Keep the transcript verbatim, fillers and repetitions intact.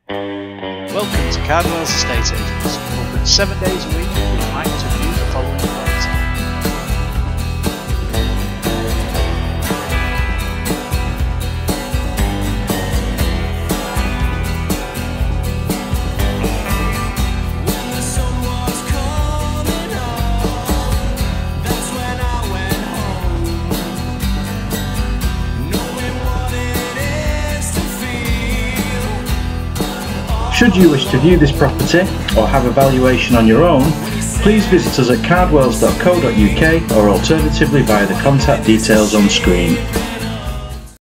Welcome to Cardwell's Estate Agents, open seven days a week. We'd like to view the following property. Should you wish to view this property or have a valuation on your own, please visit us at cardwells dot co dot U K or alternatively via the contact details on screen.